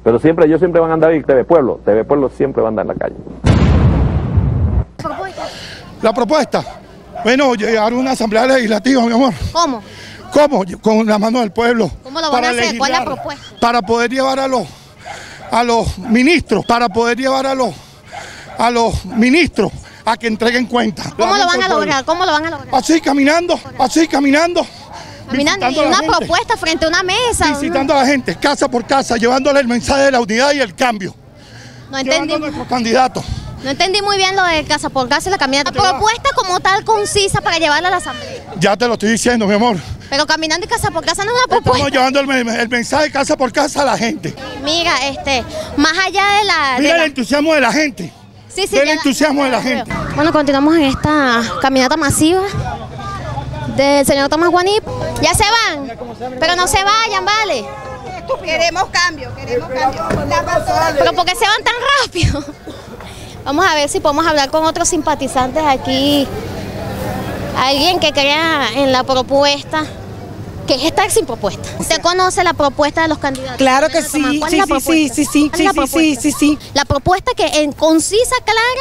Pero ellos siempre van a andar en TV Pueblo siempre va a andar en la calle. La propuesta, bueno, llegar a una asamblea legislativa, mi amor. ¿Cómo? ¿Cómo? Con la mano del pueblo. ¿Cómo lo van a hacer? ¿Cuál es la propuesta? Para poder llevar a los ministros, a que entreguen cuenta. ¿Cómo lo van a lograr? ¿Cómo lo van a lograr? Así caminando. Caminando y una propuesta frente a una mesa. Visitando a la gente, casa por casa, llevándole el mensaje de la unidad y el cambio. No entendí. Llevando a nuestros candidatos. No entendí muy bien lo de casa por casa y la caminata. La propuesta como tal concisa para llevarla a la asamblea. Ya te lo estoy diciendo, mi amor. Pero caminando y casa por casa no es una propuesta. Estamos llevando el mensaje casa por casa a la gente. Mira, más allá de la... Mira el entusiasmo de la gente. Sí, el entusiasmo de la gente. Bueno, continuamos en esta caminata masiva del señor Tomás Guanip. Ya se van, pero no se vayan, ¿vale? Queremos cambio. ¿Pero por qué se van tan rápido? Vamos a ver si podemos hablar con otros simpatizantes aquí. Alguien que crea en la propuesta, que es estar sin propuesta. ¿Usted conoce la propuesta de los candidatos? Claro que sí. ¿Cuál es la propuesta? Sí. La propuesta que concisa,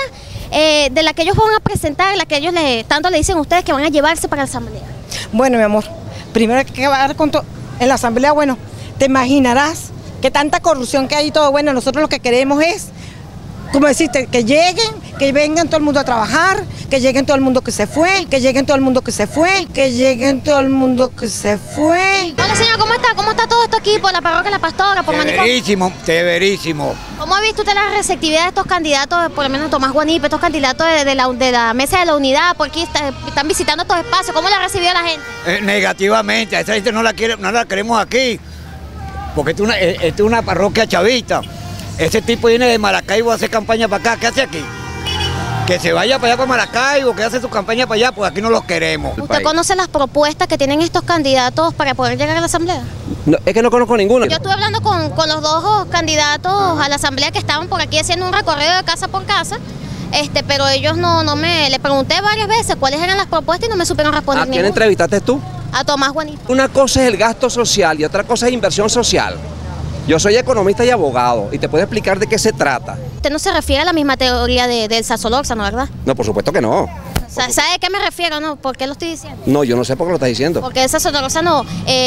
clara, de la que ellos van a presentar, la que ellos tanto le dicen a ustedes que van a llevarse para la asamblea. Bueno, mi amor, primero hay que acabar con todo. En la asamblea, bueno, te imaginarás que tanta corrupción que hay y todo. Bueno, nosotros lo que queremos es, como decirte, que lleguen, que vengan todo el mundo a trabajar, que lleguen todo el mundo que se fue, que lleguen todo el mundo que se fue, que lleguen todo el mundo que se fue. Hola señor, ¿cómo está? ¿Cómo está todo esto aquí por la parroquia La Pastora, por Manicomio? Severísimo. ¿Cómo ha visto usted la receptividad de estos candidatos, por lo menos Tomás Guanip, estos candidatos de la mesa de la unidad, porque están visitando estos espacios? ¿Cómo la ha recibido la gente? Negativamente, a esa gente no la queremos aquí, porque esta es una parroquia chavista. Ese tipo viene de Maracaibo a hacer campaña para acá, ¿qué hace aquí? Que se vaya para allá para Maracaibo, que hace su campaña para allá, pues aquí no los queremos. ¿Usted conoce las propuestas que tienen estos candidatos para poder llegar a la asamblea? No, es que no conozco ninguno. Yo estuve hablando con los dos candidatos a la asamblea que estaban por aquí haciendo un recorrido de casa por casa, pero ellos le pregunté varias veces cuáles eran las propuestas y no me supieron responder. ¿A quién entrevistaste tú? A Tomás Guanip. Una cosa es el gasto social y otra cosa es inversión social. Yo soy economista y abogado y te puedo explicar de qué se trata. Usted no se refiere a la misma teoría del Solórzano, ¿verdad? No, por supuesto que no. ¿Sabe a qué me refiero, no? ¿Por qué lo estoy diciendo? No, yo no sé por qué lo estás diciendo. Porque esa Solórzano,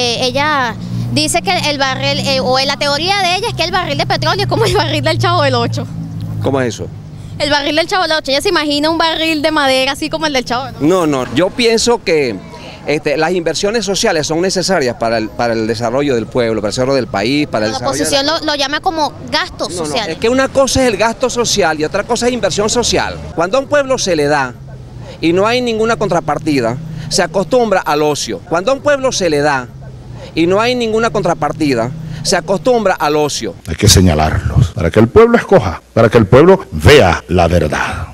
ella dice que el barril, o la teoría de ella es que el barril de petróleo es como el barril del Chavo del Ocho. ¿Cómo es eso? El barril del Chavo del Ocho, ella se imagina un barril de madera así como el del Chavo, ¿no? No, yo pienso que las inversiones sociales son necesarias para el desarrollo del pueblo, para el desarrollo del país, para el desarrollo... La oposición lo llama como gastos sociales. Es que una cosa es el gasto social y otra cosa es inversión social. Cuando a un pueblo se le da y no hay ninguna contrapartida, se acostumbra al ocio. Cuando a un pueblo se le da y no hay ninguna contrapartida, se acostumbra al ocio. Hay que señalarlos para que el pueblo escoja, para que el pueblo vea la verdad.